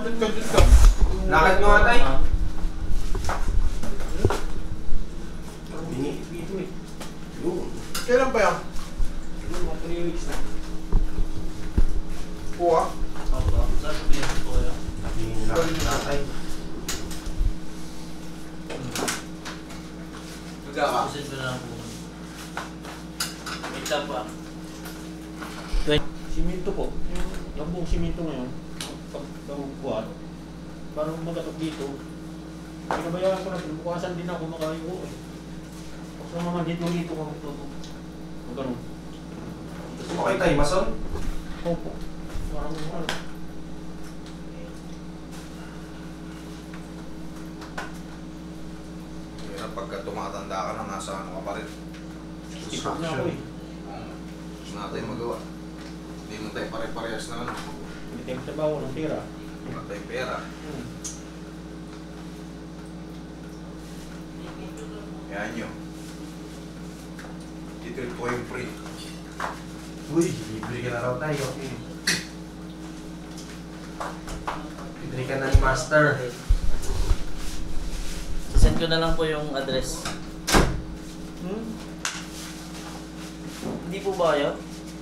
Lakad mo nga, tay. Bingi dito eh. Kailan pa yan? Mga 3 weeks na. Kuha? Opo, saan ko pinag po yan? Bingi na tatay. Pusin ko na lang po. Wait lang pa. Siminto po. Yung buong siminto ngayon, pagbubuhat, parang magatok dito. Pinabayaan ko na, pinubukasan din ako makayo eh. Tapos naman dito ko magtuto. Magano'n. Okay tayo, mason? Opo. Parang ano. Kaya pagka tumatanda ka na, nasa ano ka pa rin. Ipag na ako eh. Wala tayong magawa. Hindi mo tayo pare-parehas na ano. Hindi tayo trabaho ng tira. Wala tayong pera. Yan nyo. Ito po yung free. Uy, libre ka na raw tayo. Libre ka na ni Master. Send ko na lang po yung address. Hindi po ba yun?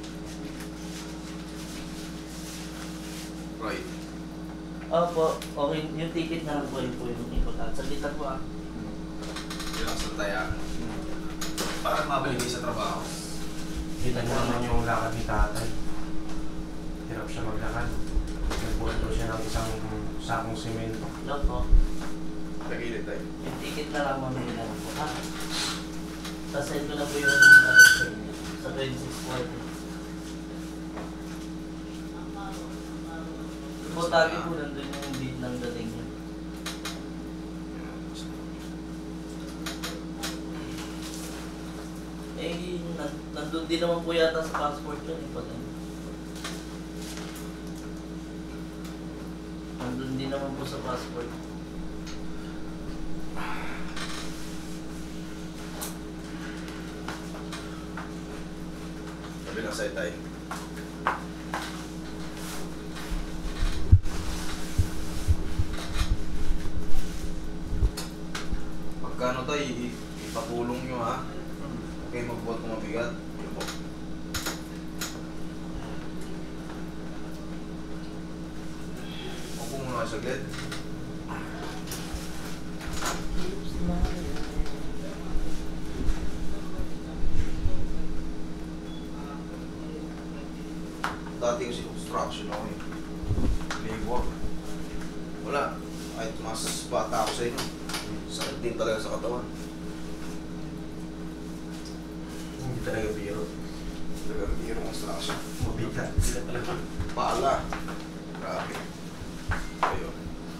Right. Opo, okay. Yung ticket na lang po yung importante. Saglit lang po ah. Yun ang santaya. Parang mabalik sa trabaho. Kita niyo naman yung lakad ni tatay. Hirap siya maglakad. Nagbuhat daw siya ng isang sakong simento. Love po. Nagilid tayo. Yung ticket na lang mamili na lang po. Ah. Tapos send ko na po yung address sa inyo. Sa 2640. Po tabi po nandun yung beat ng dating niya. Eh, nandun din naman po yata sa passport yun eh. Pag ano. Nandun din naman po sa passport. Sabi lang sa'yo tayo. Pagkano tayo, ipatulong nyo ha. Okay, magbuhat kung mabigat. Yun po. Opo muna kayo saglit. Dati kasi construction ako eh. Labor. Wala. Kahit mas bata ako sa inyo. Sakit din talaga sa katawan. Hindi talaga biro. Talagang biro construction. Mabigat. Sila talaga. Pala. Grabe. Ayun.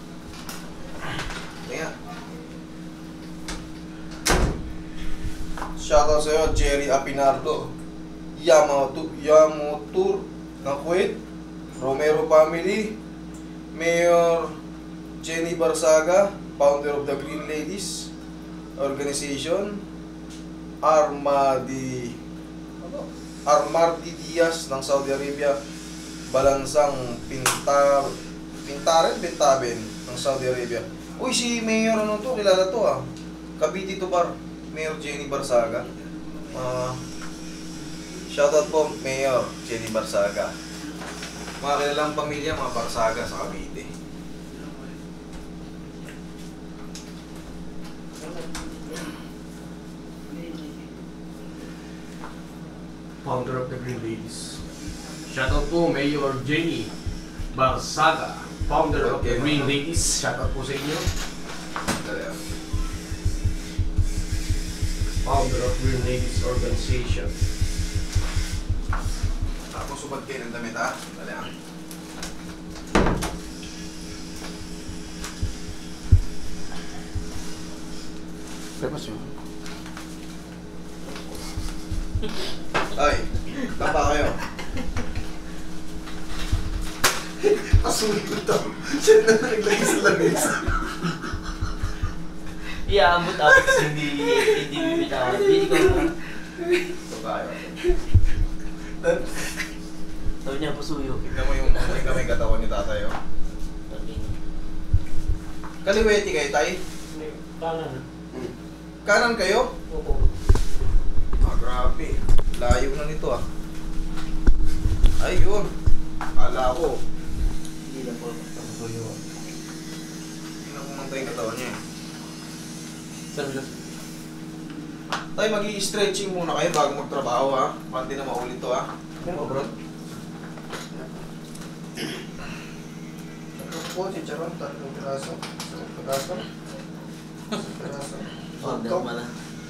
Kaya. Shoutout sa'yo, Jerry Apinardo. Yamotur ng Kuwait. Romero Family. Mayor Jenny Barsaga, founder of the Green Ladies Organization. Armadi Diaz ng Saudi Arabia. Balansang Bintaben ng Saudi Arabia. Uy, si Mayor ano to, kilala to ah. Cavite to Bar, Mayor Jenny Barsaga. Shoutout po Mayor Jenny Barsaga. Mga kilalang pamilya, mga Barsaga sa Cavite. Founder of the Green Ladies. Shoutout po Mayor Jenny Barsaga, founder of the Green Ladies. Shoutout po sa inyo. Founder of Green Ladies Organization. Tapos subad kayo ng damit ha. Dali ah. Lepas yun. Ay, tapa kayo. Pasulit ko to. Siya na naglagay sa lamesa. Iaabot-abot kasi hindi bibitawan. Hindi ko po. So tayo. Sabi niya, pusuyo. Tignan mo yung katawan ni tatay oh. Sabi niya. Kaliwete kayo, tay? Hindi, kanan. Kanan kayo? Opo. Ah, grabe. Layo na nito ah. Ayun. Kala ko. Hindi lang po. Tuyo. Tingnan ko mantay yung katawan niya eh. Sabi lang. Tay, mag-i-stretching muna kayo bago magtrabaho ha. Panti na maulit to ha. Ano bro? Ito po, chicharon, 3 piraso. 1 piraso. 1 piraso. Order pala.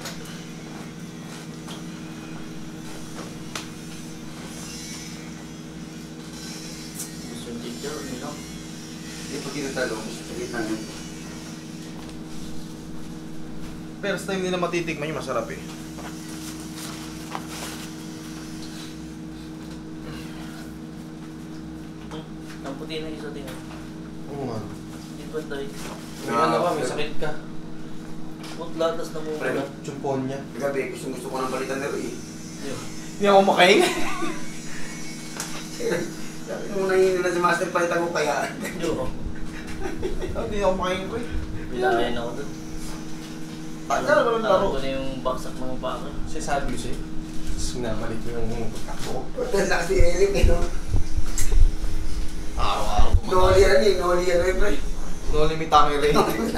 Gusto yung teacher, nila. Hindi pa tinatalong. First time nila matitikman yung masarap eh. Ang puti na isa din. Oo nga. Hindi ba tayo? May ano ka, may sakit ka. Putla, tas namumula. Chumpon niya. Gabi, gusto ko ng balitan na rin eh. Hindi ako makahinga. Sabi mo na yun na si Master palitan ko kaya. Hindi ako. Hindi ako makain ko eh. Bilayan ako doon. Tagal ba ng laro? Alam ko na yung baksak ng baka. Siya sabi siya. Sinamalit ko yung takbo. Lakas si Eric eh, no? Araw-araw Noli yan eh, noli yan eh, pre. No limit ang rin.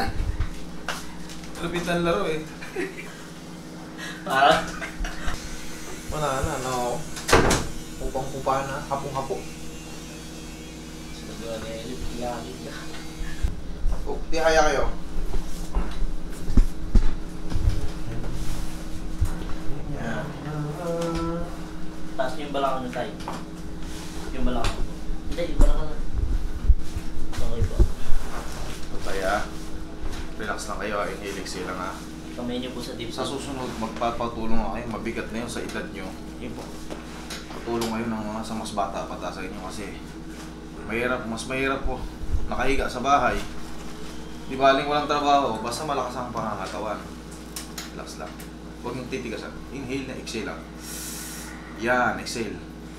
Lupit ang laro eh. Parang Wala na, no. Kupang-kupa na, hapong-hapo. sabi ko na yun, tingakit ka. Oh, di haya kayo. Yan. Taas yung balakang na tayo. Yung balakang. Hindi, yung balakang na. Okay po. Kaya, relax lang kayo, inhale, exhale lang ha. Kamay niyo po sa deep Sa susunod, magpapatulong ako kayo, mabigat na yun sa edad nyo. Yun po. Patulong kayo ng mga sa mas bata pa sa inyo kasi mahirap, mas mahirap po nakahiga sa bahay. Di baling walang trabaho, basta malakas ang pangangatawan. Relax lang. Huwag yung titigasan. Inhale na, exhale lang. Yan, exhale.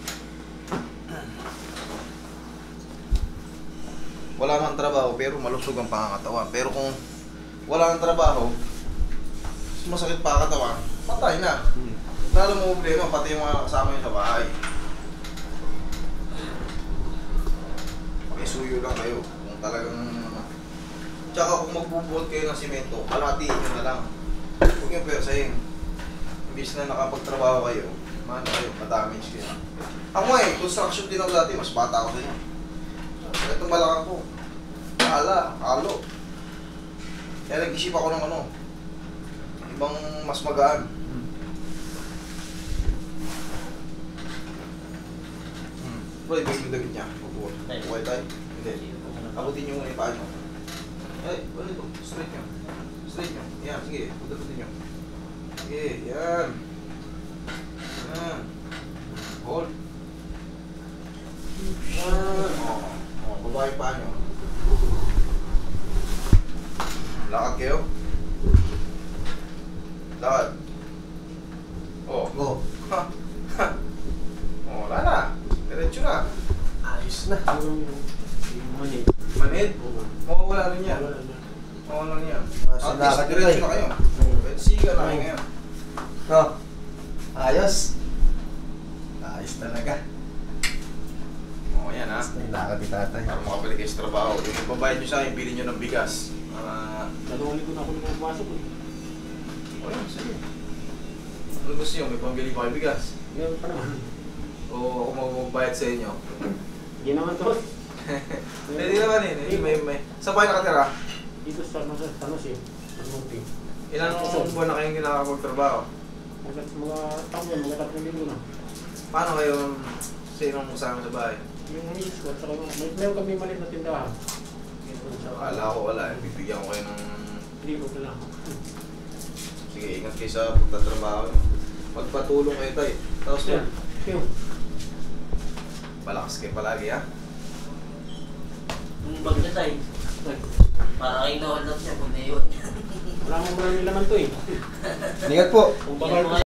Wala man trabaho pero malusog ang pangangatawan. Pero kung wala kang trabaho, masakit pa ang katawan, patay na. Lalo mo problema, pati yung mga kasama nyo sa bahay. Pakisuyo lang kayo. Kung talagang... Tsaka kung magbubuhat kayo ng simento, kalatiin nyo na lang. Huwag yung persahin. Imbis na nakapagtrabaho kayo, maano kayo, madamage kayo. Ako eh, construction din ako dati, mas bata ako sa inyo. Itong balakang ko, halo. Kaya nag-isip ako ng ano, ibang mas magaan. Bro, ibig yung damit niya. Okay tayo? Hindi. Abutin niyo muna yung paa niyo. Ay, ano ito? Straight niyo. Straight niyo. Yan, sige. Abutin niyo. Sige, yan. Yan. Hold. Yan. Baba yung paa niyo. Lakad kayo. Lakad. Go. Ha. Wala na. Diretso na. Ayos na. Yung mali. Manid. Mawawala rin yan. Wala na. Mawawala rin yan. Sa At least lakad diretso na na kayo. Siga na kayo ngayon. Oh. Ayos. Ayos talaga. Oo, yan ha. Nilakad ni tatay. Para makabalik kayo sa trabaho. Yung ibabayad nyo sa akin, bilhin nyo ng bigas. Para... Dalawang linggo na ako nung pumasok eh. O yun, sige. Ano gusto nyo? May pambili pa kayo bigas? Ngayon pa naman. O ako magbabayad sa inyo? Hindi naman to. Hindi naman eh. May... Saan pa kayo nakatira? Dito sa Tanos eh. Tanuti. Ilang buwan na kayong hindi nakakapagtrabaho? Mga taon yan, mga 3 linggo na. Paano kayo sinong kasama sa bahay? Yung miss ko, saka meron kami maliit na tindahan. Akala ko wala eh. Bibigyan ko kayo ng... Libo na lang. Sige, ingat kayo sa pagtatrabaho. Magpatulong kayo tayo. Tapos Yan. Yung. malakas kayo palagi ha. Yung bag na tayo. Para kayo na-hold up siya pag naiwan niya. Wala mong maraming laman to eh. Ingat po. Kung Yan bakal